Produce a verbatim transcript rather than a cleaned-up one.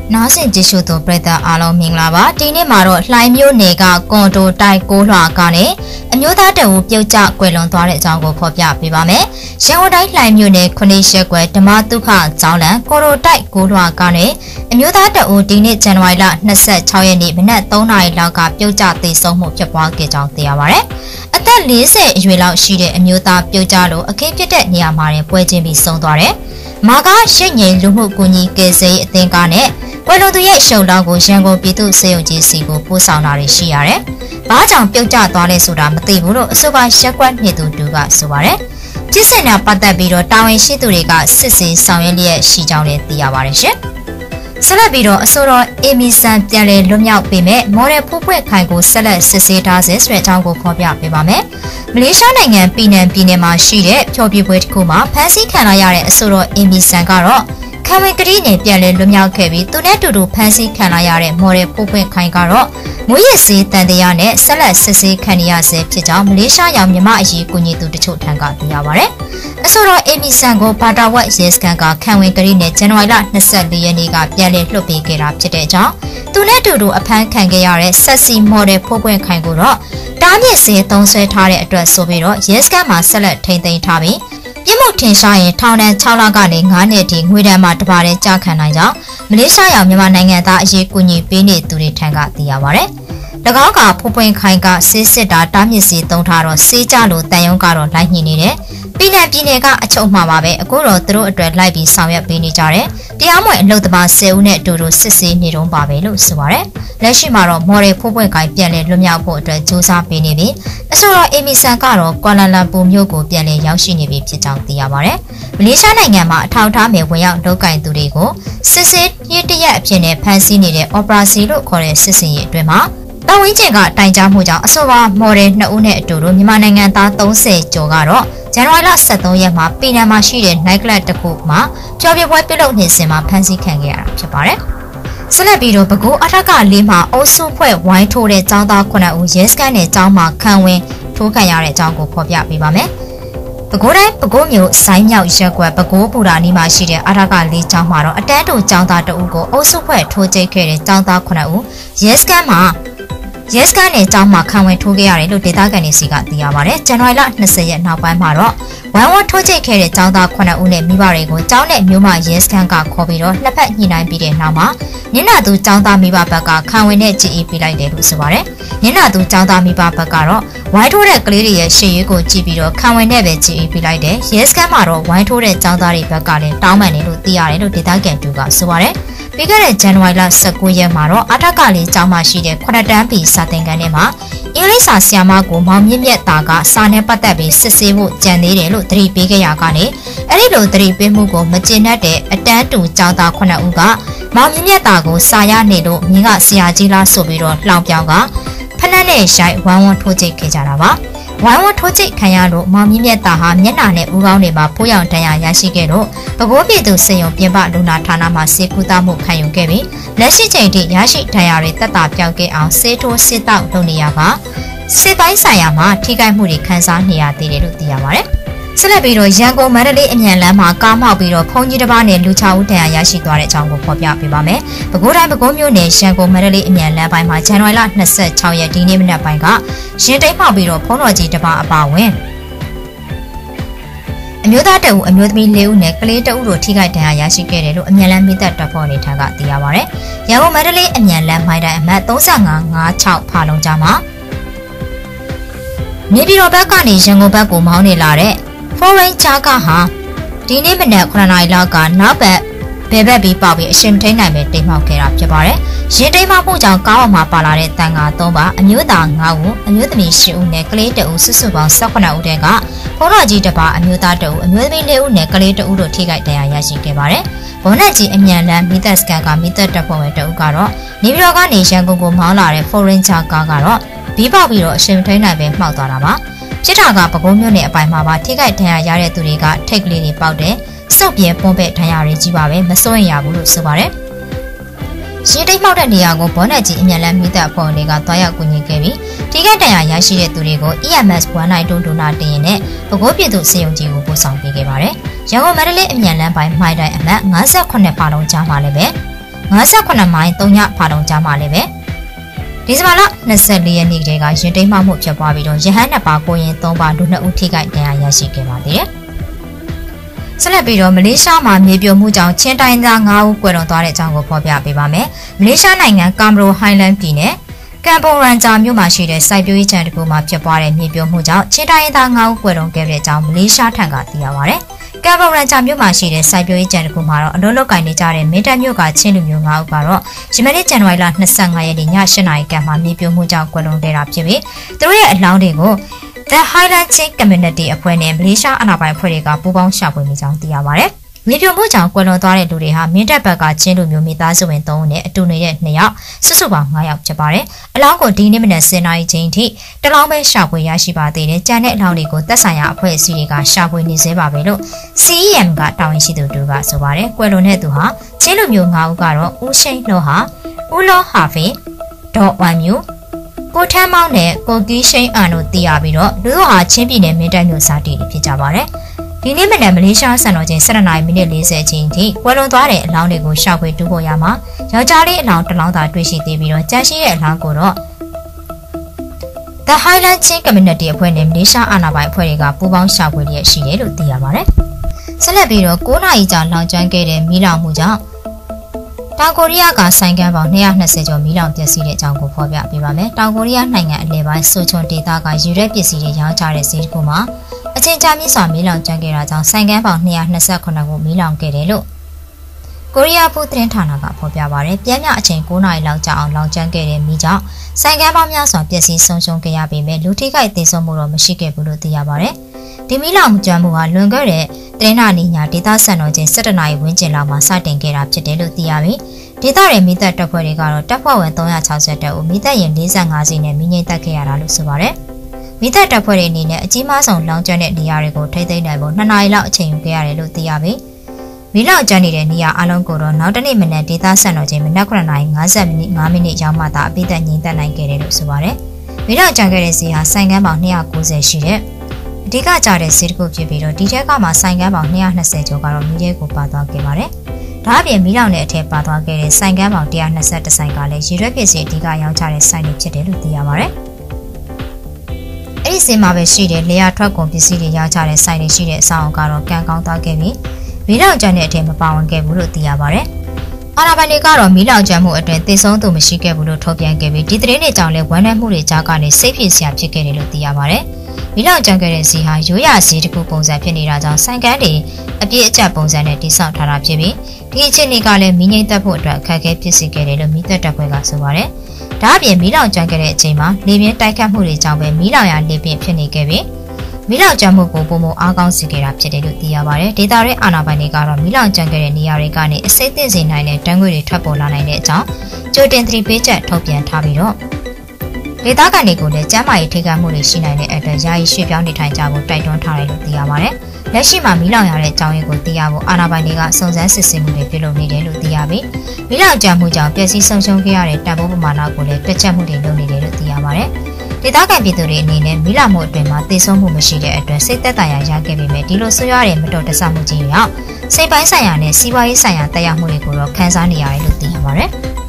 နားဆင်ကြည့်ရှုသူပရိသတ်အားလုံးမင်္ဂလာပါဒီနေ့မှာတော့လှိုင်းမျိုးနယ်ကကွန်ဒိုတိုက်ကိုလွှာကနေအမျိုးသားတအူပြုတ်ကျကွယ်လွန်သွားတဲ့အကြောင်းကိုဖော်ပြပေးပါမယ်ရန်ကုန်တိုင်းလှိုင်းမျိုးနယ်ခုနှစ်ရက်ကွယ်ဓမ္မဒုက္ခကျောင်းလန်ကွန်ဒိုတိုက်ကိုလွှာကနေအမျိုးသားတအူဒီနေ့ဇန်နဝါရီလ၂၆ရက်နေ့မနက်၃နာရီလောက်ကပြုတ်ကျသေဆုံးမှုဖြစ်ပွားခဲ့ကြောင်းသိရပါတယ်အသက်၄၀အရွယ်လောက်ရှိတဲ့အမျိုးသားပြုတ်ကျလို့အခင်းဖြစ်တဲ့နေရာမှာတင်ပွဲချင်းပြီးဆုံးသွားတယ်မာကရှစ်ငိန်လူမှုကူညီကယ်ဆယ်ရေးအသင်းကနဲ့ကွယ်လွန်သူရဲ့ရှုံတော်ကိုရန်ကုန်ပြည်သူ့စေယုံကြီးစီကိုပို့ဆောင်တာတွေရှိရတယ်။ဘာကြောင့်ပြုတ်ကျသွားလဲဆိုတာမသိဘူးလို့အဆိုပါရက်ကွက်နေသူတူကဆိုပါတယ်။ဖြစ်စဉ်နဲ့ပတ်သက်ပြီးတော့တာဝန်ရှိသူတွေကစစ်ဆေးဆောင်ရွက်လျက်ရှိကြောင်းလည်းသိရပါတယ်ရှင်။ဆက်လက်ပြီးတော့အဆိုတော်အေမီဆန်ပြန်လည်လွတ်မြောက်ပေးမဲ့မော်ဒယ်ဖူးဖွင့်ခိုင်ကိုဆက်လက်စစ်ဆေးထားစေဆိုတဲ့အကြောင်းကိုဖော်ပြပေးပါမယ်။မလေးရှားနိုင်ငံပီနန်ပြည်နယ်မှာရှိတဲ့ဖျော်ဖြေပွဲတစ်ခုမှာဖမ်းဆီးခံရတဲ့အဆိုတော်အေမီဆန်ကတော့ခံဝင်ကတိနဲ့ပြန်လည်လွတ်မြောက်ခဲ့ပြီးသူနဲ့တူတူဖမ်းဆီးခံရတဲ့မော်ဒယ်ပို့ပွင့်ခိုင်ကတော့မွေးရစေးတန်တရားနဲ့ဆက်လက်စစ်ဆေးခံရဆဲဖြစ်ကြောင်းမလေးရှားရောက်မြန်မာအရေးကူညီသူတချို့ထံကသိရပါဗျ။အဆိုတော်အေမီဆန်ကိုဘာတာဝက်ရဲစခန်းကခံဝင်ကတိနဲ့ဇန်နဝါရီလ၂၄ရက်နေ့ကပြန်လည်လွှတ်ပေးခဲ့တာဖြစ်တဲ့အကြောင်းသူနဲ့တူတူအဖမ်းခံခဲ့ရတဲ့ဆက်စီမော်ဒယ်ပို့ပွင့်ခိုင်ကိုတော့တားမြစ်စေးသုံးဆွဲထားတဲ့အတွက်ဆိုပြီးတော့ရဲစခန်းမှာဆက်လက်ထိန်းသိမ်းထားပြီးပြစ်မှုထင်ရှားရင်ထောင်ဒဏ်၆လကနေ၅နှစ်ထိငွေဒဏ်မှာတပါးတဲ့ကြာခံနိုင်ကြောင်းမလေးရှားရောက်မြန်မာနိုင်ငံသားအရေးကူညီပေးနေသူတွေထံကသိရပါဗျ။၎င်းကဖူးပွင့်ခိုင်ကဆေးစစ်တာတားမြစ်စီသုံးထားတော့ဆေးကြလို့တန်ရုံကတော့လိုက်ညှိနေတယ်။ပြည်နယ်ပြည်နယ်ကအချုပ်မှာပါပဲအခုတော့သူတို့အတွက်လိုက်ပြီးဆောင်ရွက်ပေးနေကြတယ်။တရားမဝင်အလုပ်သမား၁၀ဦးနဲ့အတူတူစစ်ဆေးနေတုန်းပါပဲလို့ဆိုပါရယ်။လက်ရှိမှာတော့မော်ဒယ်ဖူးပွင့်ခိုင်ပြန်လည်လွတ်မြောက်ဖို့အတွက်ကြိုးစားပေးနေပြီးအဆိုတော်အေမီဆန်ကတော့ကွာလာလမ်ပူမြို့ကိုပြန်လည်ရောက်ရှိနေပြီဖြစ်ကြောင်းသိရပါရယ်။မလေးရှားနိုင်ငံမှာအထောက်အထားမဲ့ဝင်ရောက်လုပ်ကိုင်သူတွေကိုစစ်ဆေးရစ်တရက်အဖြစ်နဲ့ဖမ်းဆီးနေတဲ့ Operation လို့ခေါ်တဲ့စစ်စင်ရေးအတွင်းမှာတဝင်းကျင်ကတိုင်ကြားမှုကြောင့်အဆိုပါမော်ဒယ်နှစ်ဦးနဲ့အတူတူမြန်မာနိုင်ငံသား၃၀ကျော်ကတော့ဇန်နဝါရီလ၁၃ရက်မှာပီနန်မှာရှိတဲ့ night club တစ်ခုမှာပျော်ပြပွဲပြုလုပ်နေစဉ်မှာဖမ်းဆီးခံခဲ့ရတာဖြစ်ပါတယ်။ဆက်လက်ပြီးတော့ပဲခူးအထက်ကလေးမှာအုပ်စုဖွဲ့ဝိုင်းထိုးတဲ့ចောင်းသားခုနှစ်ဦးရဲစခန်းနဲ့ចောင်းမှာခံဝင်ထိုးခံရတဲ့အကြောင်းကိုဖော်ပြပေးပါမယ်။ပဲခူးတိုင်းပဲခူးမြို့စိုင်းမြောက်ရက်ကွက်ပဲခူးပူရာနီမှာရှိတဲ့အထက်ကလေးចောင်းမှာတော့အတန်းတူចောင်းသားတအုပ်ကိုအုပ်စုဖွဲ့ထိုးကျိတ်ခဲ့တဲ့ចောင်းသားခုနှစ်ဦးရဲစခန်းမှာရဲစခန်းနဲ့ကျောင်းမှာခံဝင်ထိုးခဲ့ရတယ်လို့ဒေသခံတွေစီကသိရပါတယ်။ဇန်နဝါရီလ၂၀ရက်နောက်ပိုင်းမှာတော့ဝမ်ဝတ်ထိုးကျိတ်ခဲ့တဲ့ကျောင်းသားခုနှစ်ဦးနဲ့မိဘတွေကိုကျောင်းနဲ့မြို့မရဲစခန်းကခေါ်ပြီးတော့နှစ်ဖက်ညှိနှိုင်းပြီးတဲ့နောက်မှာနင်နာသူကျောင်းသားမိဘဘက်ကခံဝင်နဲ့ကြည်အေးပေးလိုက်တယ်လို့ဆိုပါတယ်။နင်နာသူကျောင်းသားမိဘဘက်ကတော့ဝိုင်းထိုးတဲ့ကလေးတွေရဲ့ရှေ့ရေးကိုကြည့်ပြီးတော့ခံဝင်နဲ့ပဲကြည်အေးပေးလိုက်တယ်။ရဲစခန်းမှာတော့ဝိုင်းထိုးတဲ့ကျောင်းသားတွေဘက်ကလည်းတောင်းပန်တယ်လို့သိရတယ်လို့ဒေသခံတူကဆိုပါတယ်။ပြီးခဲ့တဲ့ဇန်နဝါရီလ၁၉ရက်မှာတော့အထက်ကလေးကျောင်းမှာရှိတဲ့ခုနှစ်တန်းပီစာသင်ခန်းထဲမှာအင်္ဂလိပ်စာဆရာမကိုမောင်မြင့်မြတ်တာကစာနဲ့ပတ်သက်ပြီးစစ်ဆေးဖို့ကြံသေးတယ်လို့သတိပေးခဲ့ရကနေအဲ့ဒီလိုသတိပေးမှုကိုမကျေနပ်တဲ့အတန်းတူကျောင်းသားခုနှစ်ဦးကမောင်မြင့်မြတ်တာကိုစာရနေလို့မြင်းကဆရာကြီးလားဆိုပြီးတော့လှောင်ပြောင်ကဖနက်နဲ့ရိုက်ဝမ်းဝန်းထိုးကျိတ်ခဲ့ကြတာပါဝိုင်းဝန်းထိုးကျိတ်ခံရလို့မောင်မြင့်မြတ်တာဟာမျက်နှာနဲ့ဦးခေါင်းတွေမှာဖိုးရောင်တန်ရာရရှိခဲ့လို့ပဲခူးပြည်သူစေယုံပြင်ပလူနာဌာနမှာစေကူတာမှုခံယူခဲ့ပြီးလက်ရှိချိန်ထိရရှိဒဏ်ရာတွေတက်တာပြောင်းခဲ့အောင်စေထိုးစစ်တောက်လုပ်နေရပါစစ်ပိုင်းဆိုင်ရာမှာထိခိုက်မှုတွေခံစားနေရသေးတယ်လို့သိရပါတယ်။ဆက်လက်ပြီးတော့ရန်ကုန်မန္တလေးအမြန်လမ်းမှာကားမောက်ပြီးတော့ဖုန်ကြီးတစ်ပါးနဲ့လူချဦးဒဏ်ရာရရှိသွားတဲ့အကြောင်းကိုဖော်ပြပေးပါမယ်။ပဲခူးတိုင်းပဲခူးမြို့နယ်ရန်ကုန်မန္တလေးအမြန်လမ်းပိုင်းမှာဇန်နဝါရီလ၂၆ရက်ဒီနေ့မနက်ပိုင်းကရင်တိတ်မှောက်ပြီးတော့ဖုန်းတော်ကြီးတစ်ပါးအပါဝင်အမျိုးသားတအုပ်အမျိုးသမီး၄ဦးနဲ့ကလေးတအုပ်တို့ထိခိုက်ဒဏ်ရာရရှိခဲ့တယ်လို့အမြန်လမ်းမိသက်တပ်ဖွဲ့နေထံကသိရပါဗျ။ရန်ကုန်မန္တလေးအမြန်လမ်းမိုင်တိုင်အမှတ်၃၅၅၆ဖာလုံးကြားမှာမြေပြည်တော်ဘက်ကနေရန်ကုန်ဘက်ကိုမောင်းနေလာတဲ့ foreign ချာကဟာဒီနေ့မနက်9နာရီလောက်ကနောက်ဘက်ဘယ်ဘက်ပြီးပေါက်ပြီးအရှင်မထိန်နိုင်ပဲတိမ်မှောက်ခဲ့တာဖြစ်ပါတယ်။ရင်တိမ်မှောက်မှုကြောင့်ကားပေါ်မှာပါလာတဲ့တန်ဃာ၃ပါးအမျိုးသား၅ဦးအမျိုးသမီး၈ဦးနဲ့ကလေးတအုပ်စုစုပေါင်း၁၈ဦးတည်းကဘုန်းတော်ကြီးတစ်ပါးအမျိုးသားတအုပ်အမျိုးသမီး၄ဦးနဲ့ကလေးတအုပ်တို့ထိခိုက်ဒဏ်ရာရရှိခဲ့ပါတယ်။ဘုန်းတော်ကြီးအမြန်လမ်းမိသက်စကန်ကမိသက်တပ်ဖွဲ့ဝင်တအုပ်ကတော့နေပြည်တော်ကနေရန်ကုန်ကိုမောင်းလာတဲ့ foreign ချာကားကတော့ဘီးပေါက်ပြီးတော့အရှင်မထိန်နိုင်ပဲမှောက်သွားတာပါ။ဖြစ်တာကပဲခူးမြို့နယ်အပိုင်းမှာပါထိခိုက်ဒဏ်ရာရတဲ့သူတွေကထိတ်ကလေးတွေပေါက်တယ်စုပ်ပြဲပွန်ပဲဒဏ်ရာတွေကြီးပါပဲမစိုးရင်ရဘူးလို့ဆိုပါတယ်။ရင်တိတ်မှောက်တဲ့နေရာကိုဘောနက်ကြီးအမြန်လမ်းမိသက်အဖွဲ့တွေကတွားရောက်ကူညီခဲ့ပြီးထိခိုက်ဒဏ်ရာရရှိတဲ့သူတွေကို E M S one nine two ဒိုနာတင်ရင်နဲ့ပဲခူးပြည်သူစေယုံကြီးကိုပို့ဆောင်ပေးခဲ့ပါတယ်။ရန်ကုန်မန္တလေးအမြန်လမ်းပိုင်းမိုင်တိုင်အမှတ်၅၈ပါလုံးကြားမှာလည်းပဲငါးဆယ့်ခုနှစ်မိုင်သုံးညဖာတုံကြားမှာလည်းပဲဒီဇင်ဘာလနှစ်ဆယ့်လေးရက်နေ့ကတည်းကရင်တိမ်းမှမှုဖြစ်ပွားပြီးတော့ရဟန်းနှစ်ပါးကိုရင်သုံးပါးလူနှစ်ဦးထိခိုက်ဒဏ်ရာရရှိခဲ့ပါသေးတယ်။ဆက်လက်ပြီးတော့မလေးရှားမှာမြေပြိုမှုကြောင့်ချင်းတိုင်းသား၅ဦးကွယ်လွန်သွားတဲ့အကြောင်းကိုဖော်ပြပေးပါမယ်။မလေးရှားနိုင်ငံကာမရိုဟိုင်းလန်းပြည်နယ်ကမ်ပိုရန်ဂျာမြို့မှာရှိတဲ့စိုက်ပျိုးရေးခြံတစ်ခုမှာဖြစ်ပွားတဲ့မြေပြိုမှုကြောင့်ချင်းတိုင်းသား၅ဦးကွယ်လွန်ခဲ့တဲ့အကြောင်းမလေးရှားထံကသိရပါဗျ။ကမ်ပိုရန်ဂျာမြို့မှာရှိတဲ့စိုက်ပျိုးရေးခြံတစ်ခုမှာတော့အလုပ်လုပ်ကိုင်နေကြတဲ့မင်းတပ်မြို့ကချင်းလူမျိုး၅ဦးကတော့ယမနေ့ဇန်နဝါရီလ၂၅ရက်နေ့ည၈နာရီခန့်မှာမြေပြိုမှုကြောင့်ကွယ်လွန်ခဲ့တာဖြစ်ပြီးသူတို့ရဲ့အလောင်းတွေကို The Highland Chin Community အဖွဲ့နဲ့မလေးရှားအာဏာပိုင်အဖွဲ့တွေကပူးပေါင်းရှာဖွေနေကြောင်းသိရပါတယ်။မြေပြိုမှုကြောင့်ကွယ်လွန်သွားတဲ့လူတွေဟာမင်းတပ်ဘက်ကချင်းလူမျိုးမိသားစုဝင်၃ဦးနဲ့အတူနေတဲ့၂ယောက်စုစုပေါင်း၅ယောက်ဖြစ်ပါတယ်။အလောင်းကိုဒီနေ့မနက်၁၀နာရီချိန်ထိတလောင်းပဲရှာဖွေရရှိပါသေးတယ်။ကျန်တဲ့အလောင်းတွေကိုသက်ဆိုင်ရာအဖွဲ့အစည်းတွေကရှာဖွေနေသေးပါပဲလို့ C E M ကတာဝန်ရှိသူတို့ကဆိုပါတယ်။ကွယ်လွန်တဲ့သူဟာချင်းလူမျိုး၅ဦးကတော့ဦးရှိန်လောဟာဦးလောဟာဖေဒေါ်ဝမ်မျိုးကိုထမ်းမောင်းနဲ့ကိုကီးရှိန်အန်တို့သိရပြီးတော့လူတို့ဟာချင်းပြည်နယ်မင်းတပ်မြို့စားတီဖြစ်ကြပါတယ်။ဒီနေ့မနက်မလေးရှားစံတော်ချိန်၁၂နာရီမိနစ်၄၀အချိန်ထိကွယ်လွန်သွားတဲ့အလောင်းတွေကိုရှာဖွေတူးဖို့ရမှာယောက်ျားလေးအလောင်းတစ်လောင်းသာတွေ့ရှိသေးပြီးတော့ကျန်ရှိတဲ့အလောင်းကိုတော့ The Highland Chin Community အဖွဲ့နဲ့မလေးရှားအာဏာပိုင်အဖွဲ့တွေကပူးပေါင်းရှာဖွေလျက်ရှိတယ်လို့သိရပါတယ်။ဆက်လက်ပြီးတော့၉နာရီကြာလောင်ကျွမ်းခဲ့တဲ့မီးလောင်မှုကြောင့်တောင်ကိုရီးယားကဆိုင်ကန်းပေါင်း၂၂၀ကျော်မီးလောင်ပျက်စီးတဲ့အကြောင်းကိုဖော်ပြပေးပါမယ်။တောင်ကိုရီးယားနိုင်ငံအလယ်ပိုင်းဆိုချွန်ဒေသကယူရဲပစ္စည်းတွေရောင်းချတဲ့ဈေးတစ်ခုမှာအချင်းချင်းမြင့်စွာမီးလောင်ကျွမ်းခဲ့တာကြောင့်ဆိုင်ကန်းပေါင်း၂၂၈ခုမီးလောင်ခဲ့တယ်လို့ကိုရီးယားဖူးသတင်းဌာနကဖော်ပြပါတယ်။ပြန်မြအချိန်၉နာရီလောက်ကြာအောင်လောင်ကျွမ်းခဲ့တဲ့မီးကြောင့်ဆိုင်ကန်းပေါင်းများစွာပျက်စီးဆုံးရှုံးခဲ့ရပေမဲ့လူထိခိုက်သေဆုံးမှုတော့မရှိခဲ့ဘူးလို့သိရပါတယ်။ဒီမီးလောင်ကျွမ်းမှုဟာလွန်ခဲ့တဲ့သတင်းနာနေညာဒေသစံတော်ချိန်၁၁နာရီဝန်းကျင်လောက်မှာစတင်ခဲ့တာဖြစ်တယ်လို့သိရပြီးဒေသရဲ့မိသက်တပ်ဖွဲ့တွေကတော့တပ်ဖွဲ့ဝင်၃၆၁ဦးမိသက်ရင်၄၅စီးနဲ့မိငိမ့်တက်ခဲ့ရတာလို့ဆိုပါတယ်။မိသက်တပ်ဖွဲ့တွေအနေနဲ့အကြီးမားဆုံးလောင်ကျွမ်းတဲ့နေရာတွေကိုထိသိမ်းနိုင်ဖို့၂နာရီလောက်အချိန်ယူခဲ့ရတယ်လို့သိရပြီးမီးလောင်ကျွမ်းနေတဲ့နေရာအလုံးကိုတော့နောက်တနေ့မနက်ဒေသစံတော်ချိန်မနက်၉နာရီ၅၅မိနစ်ရောက်မှသာအပိသက်ငြိမ်သက်နိုင်ခဲ့တယ်လို့ဆိုပါတယ်။မီးလောင်ကျွမ်းခဲ့တဲ့ဈေးဟာဆိုင်ကန်းပေါင်း၂၉၀ရှိတဲ့အဓိကကျတဲ့ဈေးတစ်ခုဖြစ်ပြီးတော့ဒီထက်ကမှဆိုင်ကန်းပေါင်း၂၂၀ကျော်ကတော့မီးရဲကိုပါသွားခဲ့ပါတယ်။ဒါအပြင်မီးလောင်တဲ့အထက်ပါသွားခဲ့တဲ့ဆိုင်ကန်းပေါင်း၁၂၁ဆိုင်ကလည်းရေရွက်ပစ္စည်းအဓိကရောင်းချတဲ့ဆိုင်တွေဖြစ်တယ်လို့သိရပါတယ်။အဲ့ဒီစင်မှာပဲရှိတဲ့လေယာထွက်ကုန်ပစ္စည်းတွေရောင်းချတဲ့ဆိုင်တွေရှိတဲ့အဆောင်ကတော့ကံကောင်းသွားခဲ့ပြီးမီးလောင်ကျွမ်းတဲ့အထက်မပါဝင်ခဲ့ဘူးလို့သိရပါတယ်။အာဏာပိုင်တွေကတော့မီးလောင်ကျွမ်းမှုအတွင်းသေဆုံးသူမရှိခဲ့ဘူးလို့ထုတ်ပြန်ခဲ့ပြီးဒီသတင်းတွေကြောင့်လည်းဝမ်းနည်းမှုတွေကြားကနေစိတ်ဖြစ်စရာဖြစ်ခဲ့တယ်လို့သိရပါတယ်။မီးလောင်ကျွမ်းခဲ့တဲ့ဈေးဟာရိုးရာဈေးတစ်ခုပုံစံဖြစ်နေတာကြောင့်ဆိုင်ကန်းတွေအပြည့်အကျပုံစံနဲ့တိစောက်ထားတာဖြစ်ပြီးဒီအခြေအနေကလည်းမီးငိမ့်သက်ဖို့အတွက်အခက်အခဲဖြစ်စေခဲ့တယ်လို့မီးသက်တပ်ဖွဲ့ကဆိုပါတယ်။ဒါအပြင်မီးလောင်ကျွမ်းခဲ့တဲ့အချိန်မှာလေပြင်းတိုက်ခတ်မှုတွေကြောင့်ပဲမီးလောင်ရလေပြင်းဖြစ်နေခဲ့ပြီးမီးလောင်ကျွမ်းမှုကိုပုံမအားကောင်းစေခဲ့တာဖြစ်တယ်လို့သိရပါတယ်။ဒေသရဲအာဏာပိုင်တွေကတော့မီးလောင်ကျွမ်းခဲ့တဲ့နေရာတွေကနေအစိမ့်သိစေနိုင်တဲ့တန်းငွေတွေထွက်ပေါ်လာနိုင်တဲ့အကြောင်းကြိုတင်သတိပေးချက်ထုတ်ပြန်ထားပြီးတော့ဒေသခံတွေကိုလည်းကျန်းမာရေးထိခိုက်မှုတွေရှိနိုင်တဲ့အတွက်ယာယီရွှေ့ပြောင်းနေထိုင်ကြဖို့တိုက်တွန်းထားတယ်လို့သိရပါတယ်။လက်ရှိမှာမီးလောင်ရတဲ့အကြောင်းရင်းကိုသိရဖို့အာဏာပိုင်တွေကစုံစမ်းစစ်ဆေးမှုတွေပြုလုပ်နေတယ်လို့သိရပြီးမီးလောင်ကျွမ်းမှုကြောင့်ပျက်စီးဆုံးရှုံးခဲ့ရတဲ့တပ်ဘိုးပမာဏကိုလည်းတွက်ချက်မှုတွေလုပ်နေတယ်လို့သိရပါတယ်။ဒေသခံပြည်သူတွေအနေနဲ့မီးလောင်မှုအတွင်းမှာသေဆုံးမှုမရှိတဲ့အတွက်စိတ်သက်သာရာရခဲ့ပေမဲ့ဒီလိုဆိုရတဲ့မတော်တဆမှုကြီးကြောင့်စိတ်ပိုင်းဆိုင်ရာနဲ့စီးပွားရေးဆိုင်ရာတက်ရောက်မှုတွေကိုတော့ခံစားနေရတယ်လို့သိရပါတယ်။